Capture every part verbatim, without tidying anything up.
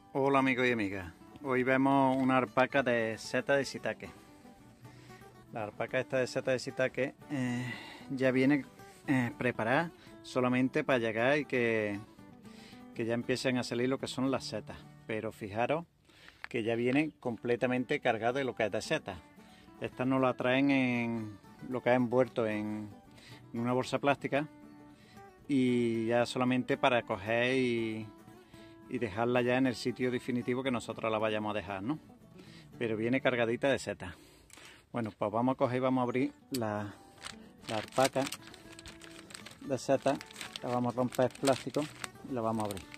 Hola amigos y amigas, hoy vemos una alpaca de seta de shiitake. La alpaca esta de seta de shiitake eh, ya viene eh, preparada solamente para llegar y que, que ya empiecen a salir lo que son las setas. Pero fijaros que ya viene completamente cargada de lo que es de setas. Estas nos la traen en lo que es envuelto en, en una bolsa plástica y ya solamente para coger y y dejarla ya en el sitio definitivo que nosotros la vayamos a dejar, ¿no? Pero viene cargadita de setas. Bueno, pues vamos a coger y vamos a abrir la, la alpaca de setas. La vamos a romper el plástico y la vamos a abrir.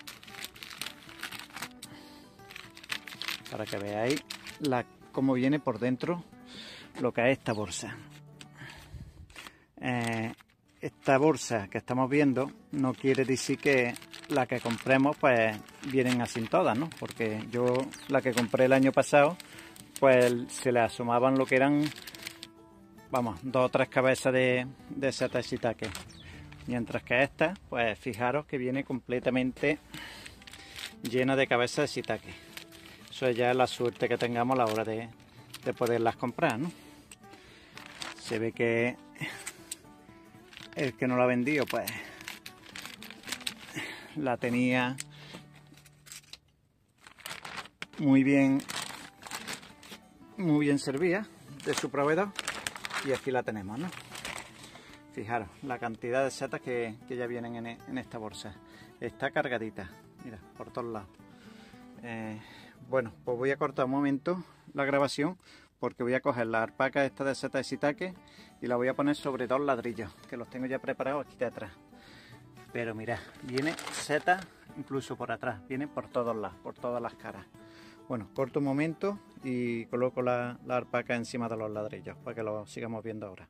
Para que veáis la, cómo viene por dentro lo que es esta bolsa. Eh, esta bolsa que estamos viendo no quiere decir que la que compremos pues vienen así todas, ¿no? Porque yo la que compré el año pasado pues se le asomaban lo que eran, vamos, dos o tres cabezas de, de seta de shiitake. Mientras que esta, pues fijaros que viene completamente llena de cabezas de shiitake. Eso ya es la suerte que tengamos a la hora de, de poderlas comprar, ¿no? Se ve que el que no la ha vendido pues la tenía muy bien muy bien servida de su proveedor y aquí la tenemos, ¿no? Fijaros la cantidad de setas que, que ya vienen en, en esta bolsa. Está cargadita, mira, por todos lados. Eh, bueno, pues voy a cortar un momento la grabación porque voy a coger la alpaca esta de seta de shiitake y la voy a poner sobre dos ladrillos que los tengo ya preparados aquí detrás. Pero mirad, viene seta incluso por atrás, viene por todos lados, por todas las caras. Bueno, corto un momento y coloco la, la alpaca encima de los ladrillos para que lo sigamos viendo ahora.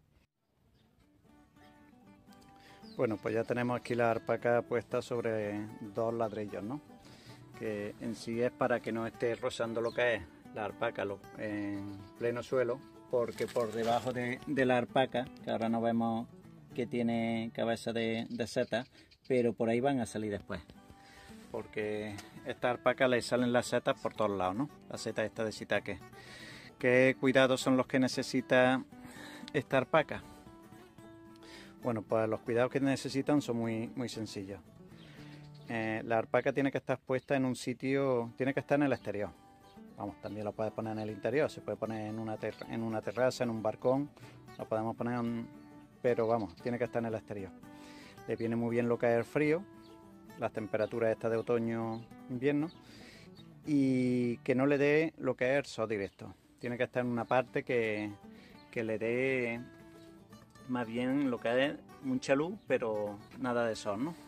Bueno, pues ya tenemos aquí la alpaca puesta sobre dos ladrillos, ¿no? Que en sí es para que no esté rozando lo que es la alpaca en pleno suelo, porque por debajo de, de la alpaca, que ahora no vemos que tiene cabeza de, de seta, pero por ahí van a salir después, porque esta alpaca le salen las setas por todos lados, ¿no? La seta esta de shiitake. ¿Qué cuidados son los que necesita esta alpaca? Bueno, pues los cuidados que necesitan son muy, muy sencillos. Eh, la alpaca tiene que estar puesta en un sitio, tiene que estar en el exterior. Vamos, también lo puedes poner en el interior, se puede poner en una, ter en una terraza, en un balcón, lo podemos poner en, pero vamos, tiene que estar en el exterior. Le viene muy bien lo que es el frío, las temperaturas estas de otoño, invierno, y que no le dé lo que es el sol directo. Tiene que estar en una parte que, que le dé más bien lo que es mucha luz, pero nada de sol, ¿no?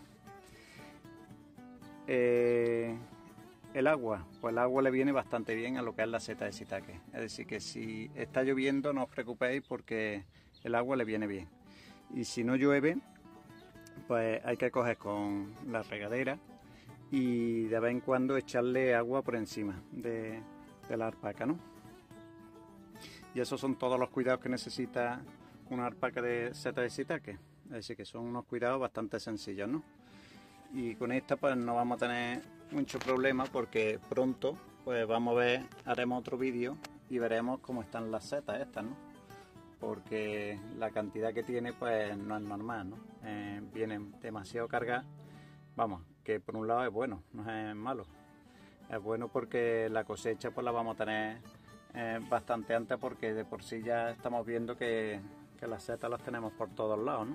Eh, el agua, pues el agua le viene bastante bien a lo que es la seta de shiitake. Es decir, que si está lloviendo no os preocupéis porque el agua le viene bien. Y si no llueve, pues hay que coger con la regadera y de vez en cuando echarle agua por encima de, de la alpaca, ¿no? Y esos son todos los cuidados que necesita una alpaca de seta de shiitake. Es decir, que son unos cuidados bastante sencillos, ¿no? Y con esta pues no vamos a tener mucho problema porque pronto pues vamos a ver, haremos otro vídeo y veremos cómo están las setas estas, ¿no? Porque la cantidad que tiene pues no es normal, ¿no? Eh, vienen demasiado cargadas. Vamos, que por un lado es bueno, no es malo. Es bueno porque la cosecha pues la vamos a tener eh, bastante antes porque de por sí ya estamos viendo que, que las setas las tenemos por todos lados, ¿no?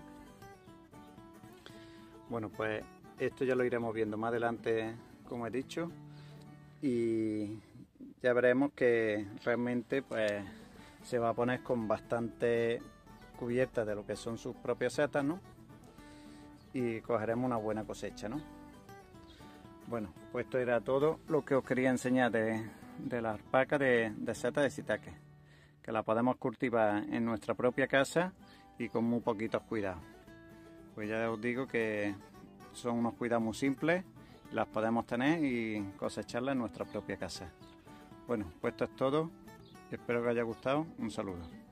Bueno, pues esto ya lo iremos viendo más adelante, como he dicho, y ya veremos que realmente pues se va a poner con bastante cubierta de lo que son sus propias setas, ¿no? Y cogeremos una buena cosecha, ¿no? Bueno, pues esto era todo lo que os quería enseñar de, de la alpaca de, de seta de shiitake, que la podemos cultivar en nuestra propia casa y con muy poquitos cuidados. Pues ya os digo que son unos cuidados muy simples, las podemos tener y cosecharlas en nuestra propia casa. Bueno, pues esto es todo, espero que os haya gustado, un saludo.